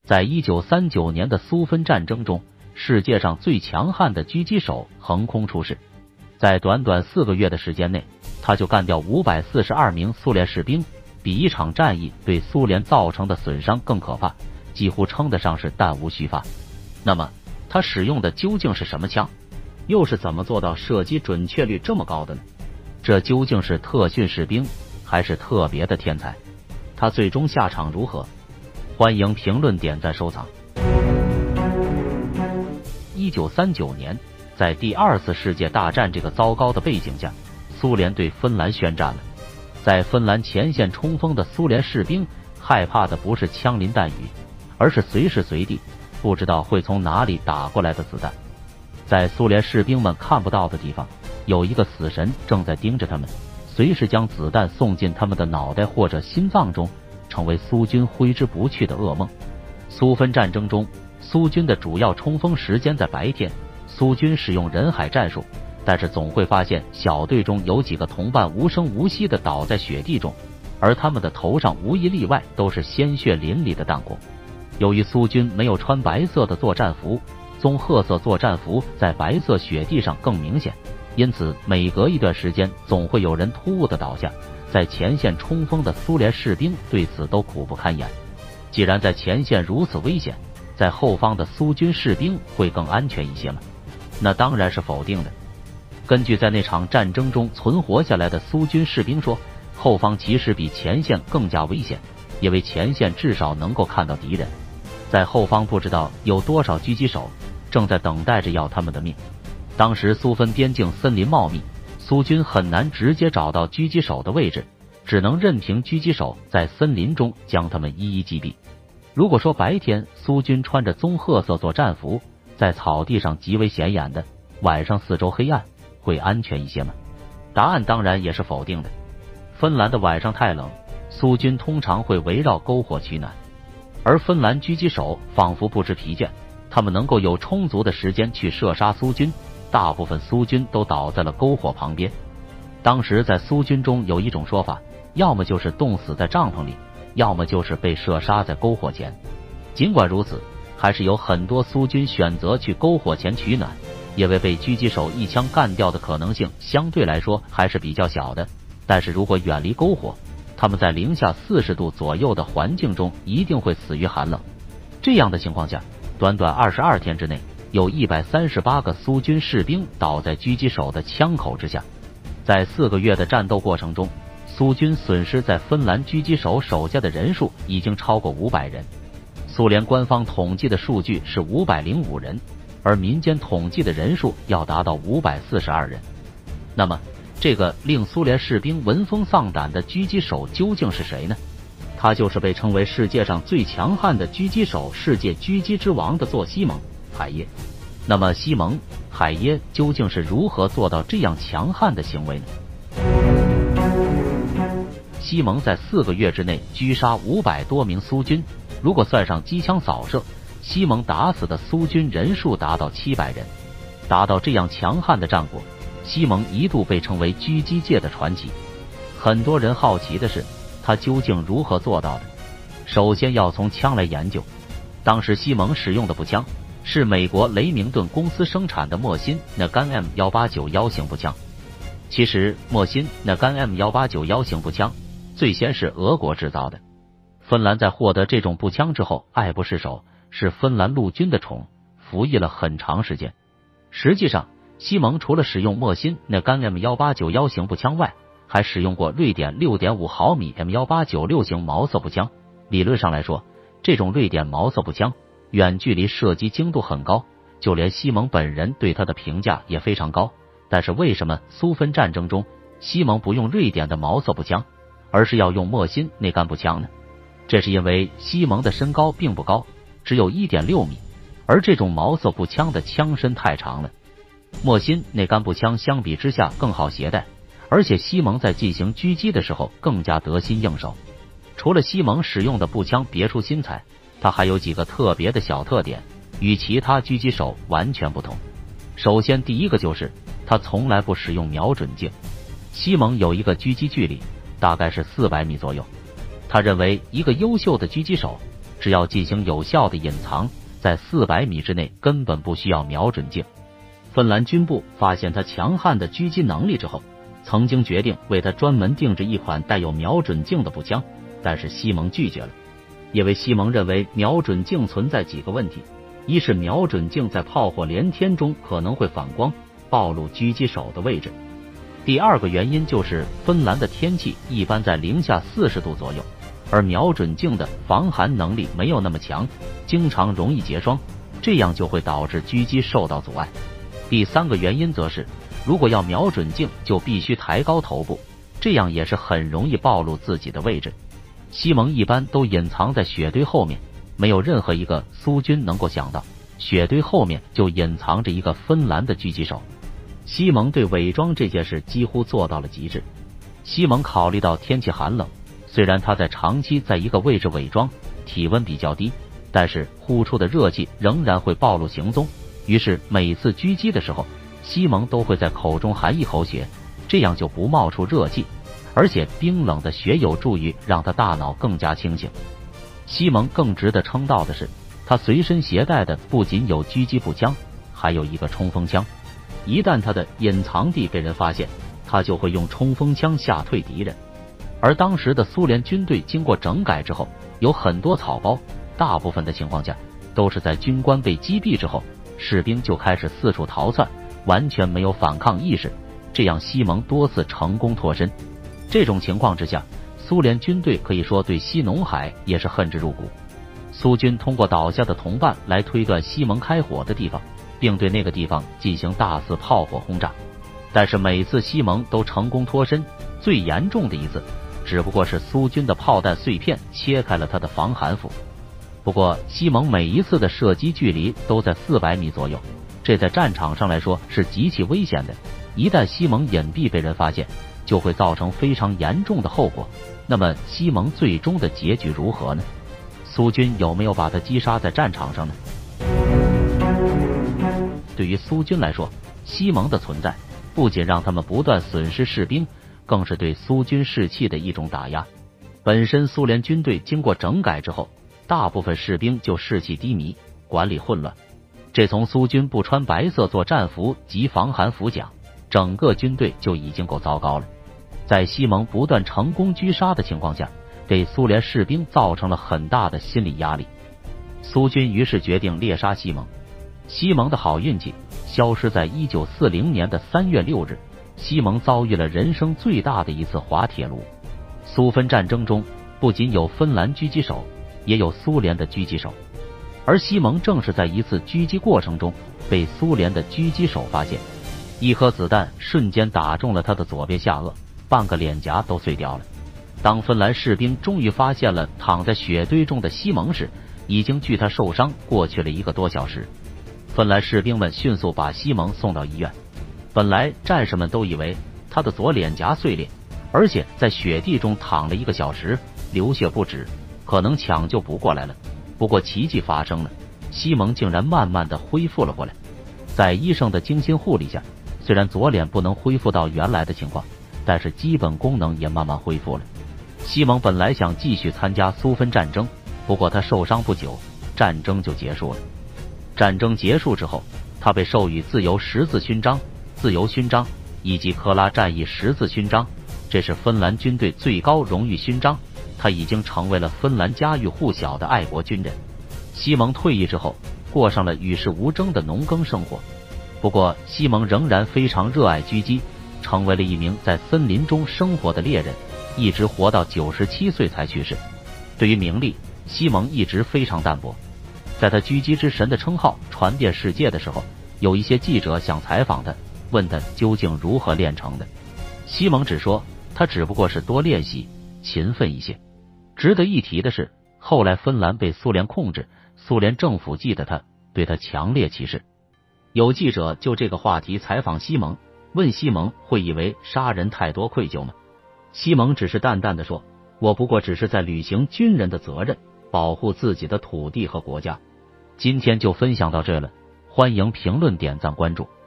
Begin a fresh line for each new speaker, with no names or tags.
在1939年的苏芬战争中，世界上最强悍的狙击手横空出世，在短短4个月的时间内，他就干掉542名苏联士兵，比一场战役对苏联造成的损伤更可怕，几乎称得上是弹无虚发。那么，他使用的究竟是什么枪？又是怎么做到射击准确率这么高的呢？这究竟是特训士兵，还是特别的天才？他最终下场如何？欢迎评论、点赞、收藏。1939年，在第2次世界大战这个糟糕的背景下，苏联对芬兰宣战了。在芬兰前线冲锋的苏联士兵害怕的不是枪林弹雨，而是随时随地不知道会从哪里打过来的子弹。在苏联士兵们看不到的地方，有一个死神正在盯着他们，随时将子弹送进他们的脑袋或者心脏中，成为苏军挥之不去的噩梦。苏芬战争中，苏军的主要冲锋时间在白天，苏军使用人海战术，但是总会发现小队中有几个同伴无声无息地倒在雪地中，而他们的头上无一例外都是鲜血淋漓的弹孔。由于苏军没有穿白色的作战服，棕褐色作战服在白色雪地上更明显，因此每隔一段时间总会有人突兀地倒下。在前线冲锋的苏联士兵对此都苦不堪言。既然在前线如此危险，在后方的苏军士兵会更安全一些吗？那当然是否定的。根据在那场战争中存活下来的苏军士兵说，后方其实比前线更加危险，因为前线至少能够看到敌人，在后方不知道有多少狙击手正在等待着要他们的命。当时苏芬边境森林茂密，苏军很难直接找到狙击手的位置，只能任凭狙击手在森林中将他们一一击毙。如果说白天苏军穿着棕褐色作战服，在草地上极为显眼的，晚上四周黑暗，会安全一些吗？答案当然也是否定的。芬兰的晚上太冷，苏军通常会围绕篝火取暖，而芬兰狙击手仿佛不知疲倦，他们能够有充足的时间去射杀苏军。大部分苏军都倒在了篝火旁边。当时在苏军中有一种说法，要么就是冻死在帐篷里，要么就是被射杀在篝火前。尽管如此，还是有很多苏军选择去篝火前取暖，因为被狙击手一枪干掉的可能性相对来说还是比较小的。但是如果远离篝火，他们在零下40度左右的环境中一定会死于寒冷。这样的情况下，短短22天之内，有138个苏军士兵倒在狙击手的枪口之下。在4个月的战斗过程中，苏军损失在芬兰狙击手手下的人数已经超过500人。苏联官方统计的数据是505人，而民间统计的人数要达到542人。那么，这个令苏联士兵闻风丧胆的狙击手究竟是谁呢？他就是被称为世界上最强悍的狙击手、世界狙击之王的佐西蒙·海耶。那么西蒙·海耶究竟是如何做到这样强悍的行为呢？西蒙在4个月之内狙杀500多名苏军，如果算上机枪扫射，西蒙打死的苏军人数达到700人。达到这样强悍的战果，西蒙一度被称为狙击界的传奇。很多人好奇的是，他究竟如何做到的？首先要从枪来研究。当时西蒙使用的步枪是美国雷明顿公司生产的莫辛那甘 M1891型步枪。其实莫辛那甘 M1891型步枪最先是俄国制造的。芬兰在获得这种步枪之后爱不释手，是芬兰陆军的宠，服役了很长时间。实际上，西蒙除了使用莫辛那甘 M1891型步枪外，还使用过瑞典 6.5 毫米 M1896型毛瑟步枪。理论上来说，这种瑞典毛瑟步枪远距离射击精度很高，就连西蒙本人对他的评价也非常高。但是为什么苏芬战争中西蒙不用瑞典的毛瑟步枪，而是要用莫辛那杆步枪呢？这是因为西蒙的身高并不高，只有 1.6 米，而这种毛瑟步枪的枪身太长了。莫辛那杆步枪相比之下更好携带，而且西蒙在进行狙击的时候更加得心应手。除了西蒙使用的步枪别出心裁，它还有几个特别的小特点，与其他狙击手完全不同。首先第一个就是他从来不使用瞄准镜。西蒙有一个狙击距离大概是400米左右，他认为一个优秀的狙击手只要进行有效的隐藏，在400米之内根本不需要瞄准镜。芬兰军部发现他强悍的狙击能力之后，曾经决定为他专门定制一款带有瞄准镜的步枪，但是西蒙拒绝了，因为西蒙认为瞄准镜存在几个问题：一是瞄准镜在炮火连天中可能会反光，暴露狙击手的位置；第二个原因就是芬兰的天气一般在-40°左右，而瞄准镜的防寒能力没有那么强，经常容易结霜，这样就会导致狙击受到阻碍。第三个原因则是，如果要瞄准镜，就必须抬高头部，这样也是很容易暴露自己的位置。西蒙一般都隐藏在雪堆后面，没有任何一个苏军能够想到，雪堆后面就隐藏着一个芬兰的狙击手。西蒙对伪装这件事几乎做到了极致。西蒙考虑到天气寒冷，虽然他在长期在一个位置伪装，体温比较低，但是呼出的热气仍然会暴露行踪。于是每次狙击的时候，西蒙都会在口中含一口血，这样就不冒出热气，而且冰冷的雪有助于让他大脑更加清醒。西蒙更值得称道的是，他随身携带的不仅有狙击步枪，还有一个冲锋枪。一旦他的隐藏地被人发现，他就会用冲锋枪吓退敌人。而当时的苏联军队经过整改之后，有很多草包，大部分的情况下都是在军官被击毙之后，士兵就开始四处逃窜，完全没有反抗意识，这样西蒙多次成功脱身。这种情况之下，苏联军队可以说对西农海也是恨之入骨。苏军通过倒下的同伴来推断西蒙开火的地方，并对那个地方进行大肆炮火轰炸，但是每次西蒙都成功脱身，最严重的一次只不过是苏军的炮弹碎片切开了他的防寒服。不过西蒙每一次的射击距离都在400米左右，这在战场上来说是极其危险的，一旦西蒙隐蔽被人发现，就会造成非常严重的后果。那么西蒙最终的结局如何呢？苏军有没有把他击杀在战场上呢？对于苏军来说，西蒙的存在不仅让他们不断损失士兵，更是对苏军士气的一种打压。本身苏联军队经过整改之后，大部分士兵就士气低迷，管理混乱，这从苏军不穿白色作战服及防寒服讲，整个军队就已经够糟糕了。在西蒙不断成功狙杀的情况下，给苏联士兵造成了很大的心理压力。苏军于是决定猎杀西蒙。西蒙的好运气消失在1940年的3月6日，西蒙遭遇了人生最大的一次滑铁卢。苏芬战争中不仅有芬兰狙击手，也有苏联的狙击手，而西蒙正是在一次狙击过程中被苏联的狙击手发现，一颗子弹瞬间打中了他的左边下颚，半个脸颊都碎掉了。当芬兰士兵终于发现了躺在雪堆中的西蒙时，已经距他受伤过去了1个多小时。芬兰士兵们迅速把西蒙送到医院。本来战士们都以为他的左脸颊碎裂，而且在雪地中躺了1个小时，流血不止，可能抢救不过来了。不过奇迹发生了，西蒙竟然慢慢的恢复了过来。在医生的精心护理下，虽然左脸不能恢复到原来的情况，但是基本功能也慢慢恢复了。西蒙本来想继续参加苏芬战争，不过他受伤不久，战争就结束了。战争结束之后，他被授予自由十字勋章、自由勋章以及克拉战役十字勋章，这是芬兰军队最高荣誉勋章。他已经成为了芬兰家喻户晓的爱国军人。西蒙退役之后，过上了与世无争的农耕生活。不过西蒙仍然非常热爱狙击，成为了一名在森林中生活的猎人，一直活到97岁才去世。对于名利，西蒙一直非常淡薄。在他狙击之神的称号传遍世界的时候，有一些记者想采访他，问他究竟如何练成的。西蒙只说他只不过是多练习，勤奋一些。值得一提的是，后来芬兰被苏联控制，苏联政府记得他，对他强烈歧视。有记者就这个话题采访西蒙，问西蒙会以为杀人太多愧疚吗？西蒙只是淡淡的说，我不过只是在履行军人的责任，保护自己的土地和国家。今天就分享到这了，欢迎评论、点赞、关注。